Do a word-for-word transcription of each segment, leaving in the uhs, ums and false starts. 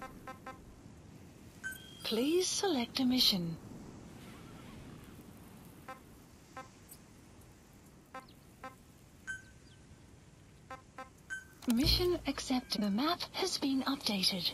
Please select a mission. Mission accepted. The map has been updated.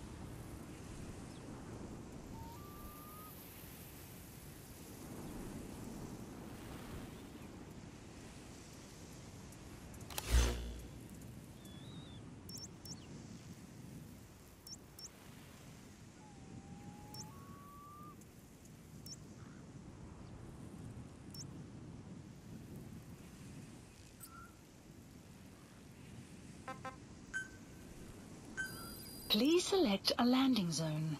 Please select a landing zone.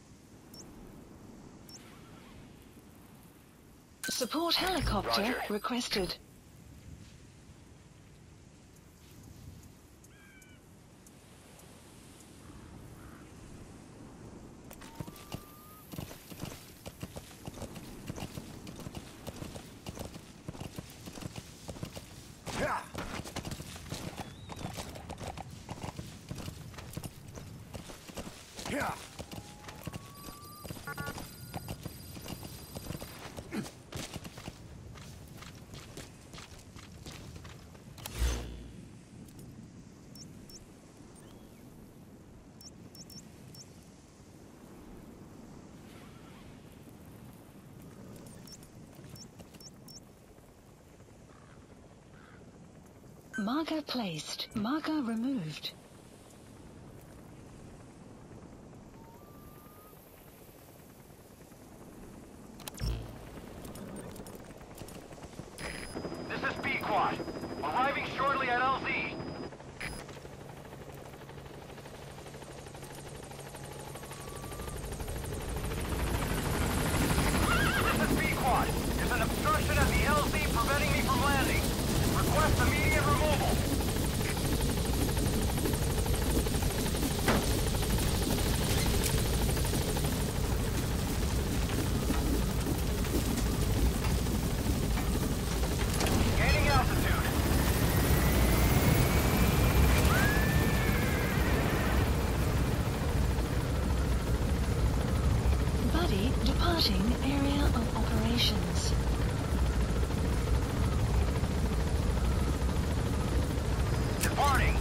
Support helicopter Roger. requested. Yeah. Marker placed. Marker removed. This is B-Quad. Arriving shortly at L Z. This is B-Quad. There's an obstruction at the L Z preventing me from landing. Request immediate removal. Gaining altitude. Buddy departing area of operations. Departing.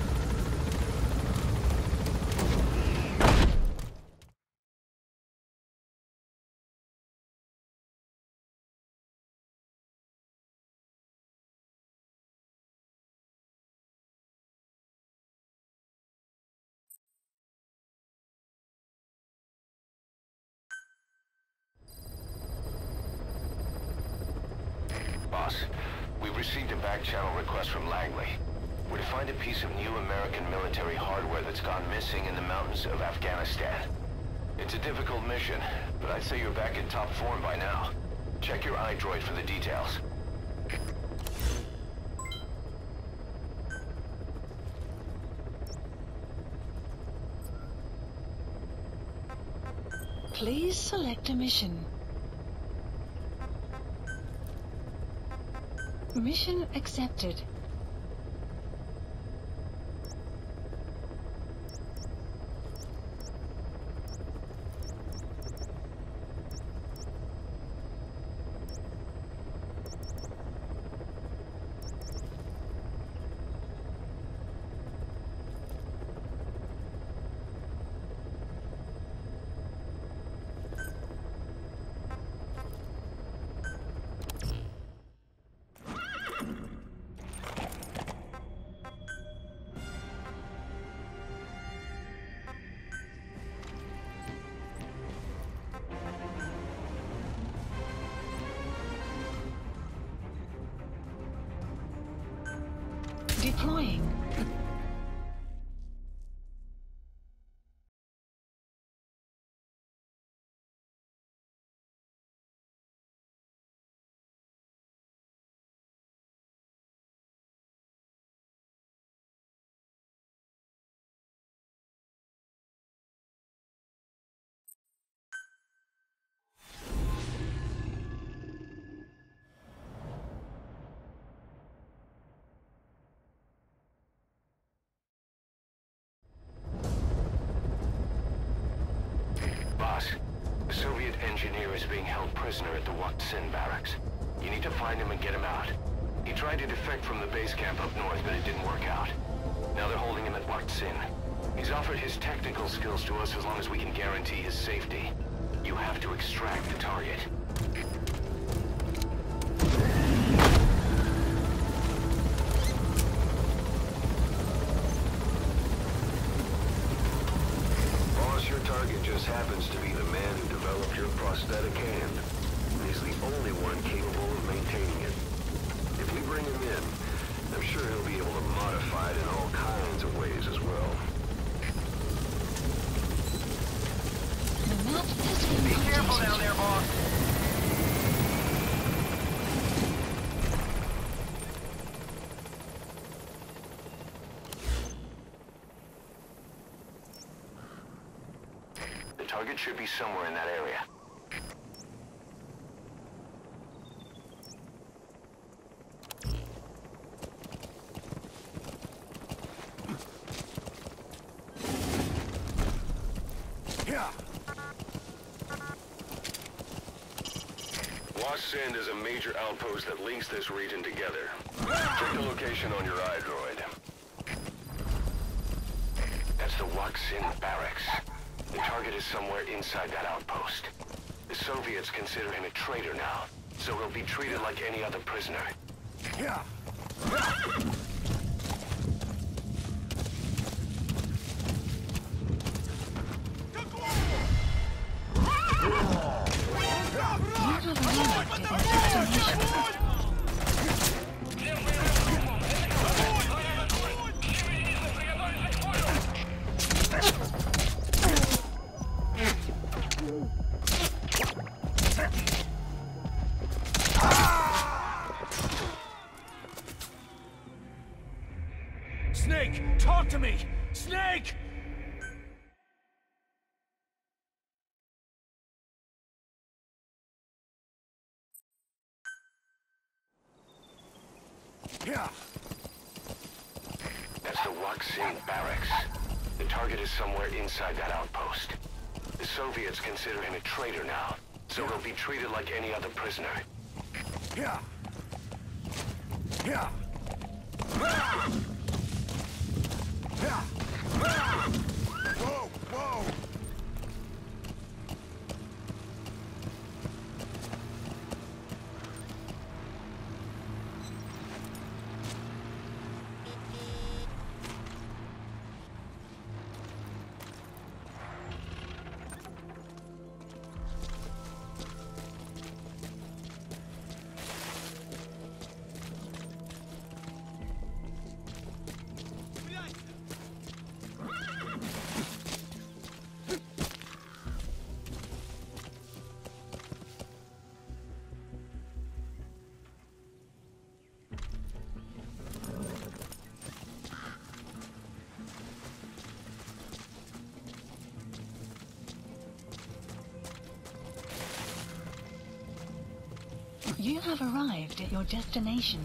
Boss, we've received a back-channel request from Langley. We're to find a piece of new American military hardware that's gone missing in the mountains of Afghanistan. It's a difficult mission, but I'd say you're back in top form by now. Check your iDroid for the details. Please select a mission. Mission accepted. Deploying. Boss, a Soviet engineer is being held prisoner at the Wak Sin barracks. You need to find him and get him out. He tried to defect from the base camp up north, but it didn't work out. Now they're holding him at Wak Sin. He's offered his technical skills to us as long as we can guarantee his safety. You have to extract the target. Boss, your target just happens to be the man who developed your prosthetic hand. He's the only one capable of maintaining it. If we bring him in, I'm sure he'll be able to modify it in all kinds of ways as well. The map has been Be careful updated. down there, boss. The target should be somewhere in that area. Wak Sin is a major outpost that links this region together. Check the location on your iDroid. That's the Wak Sin barracks. The target is somewhere inside that outpost. The Soviets consider him a traitor now, so he'll be treated like any other prisoner. You have arrived at your destination. Snake, talk to me! Snake! That's the Wak Sin barracks. The target is somewhere inside that outpost. The Soviets consider him a traitor now, so he'll be treated like any other prisoner. Whoa, whoa! You have arrived at your destination.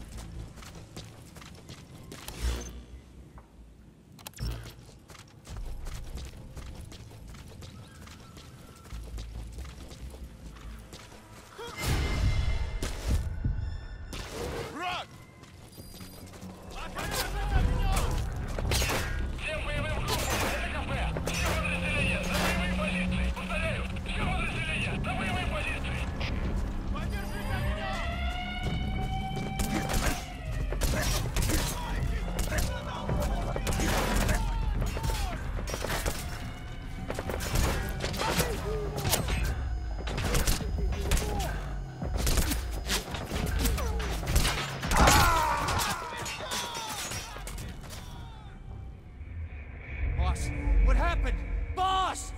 Boss, what happened? Boss!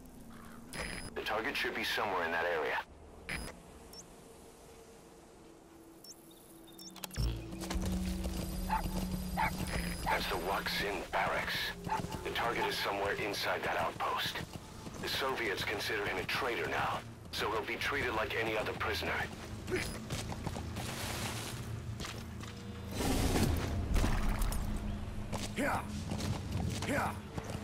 The target should be somewhere in that area. the Waksin barracks. The target is somewhere inside that outpost. The Soviets consider him a traitor now, so he'll be treated like any other prisoner. Yeah. Yeah.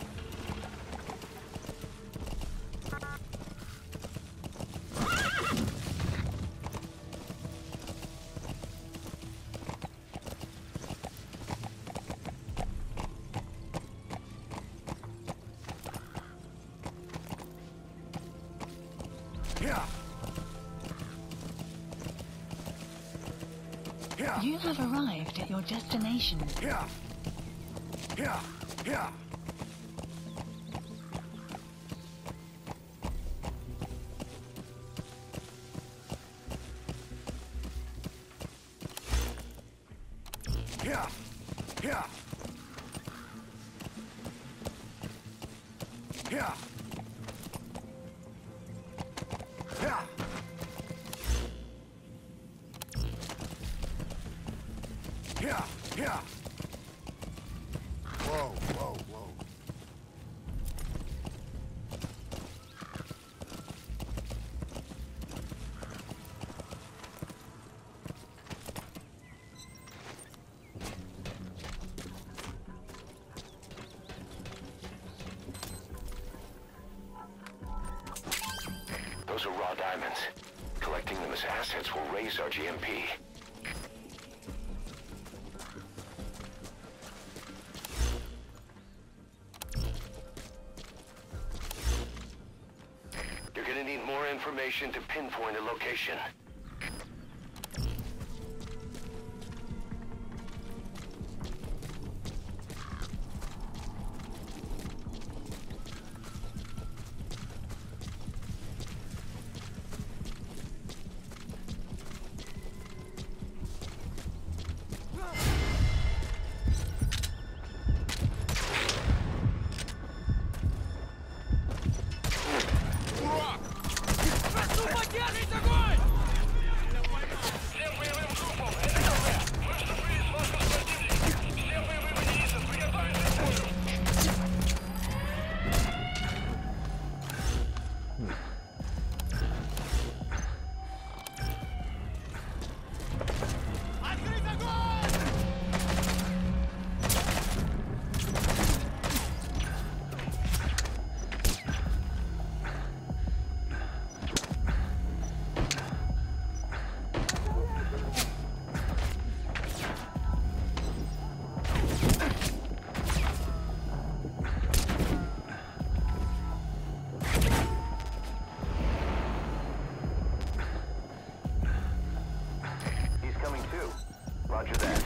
Yeah. Yeah. You have arrived at your destination. Yeah. Yeah. Yeah. Yeah. Yeah. Yeah. Yeah. Yeah. Yeah. Whoa, whoa, whoa. Those are raw diamonds. Collecting them as assets will raise our G M P. You're gonna need more information to pinpoint a location. Roger that.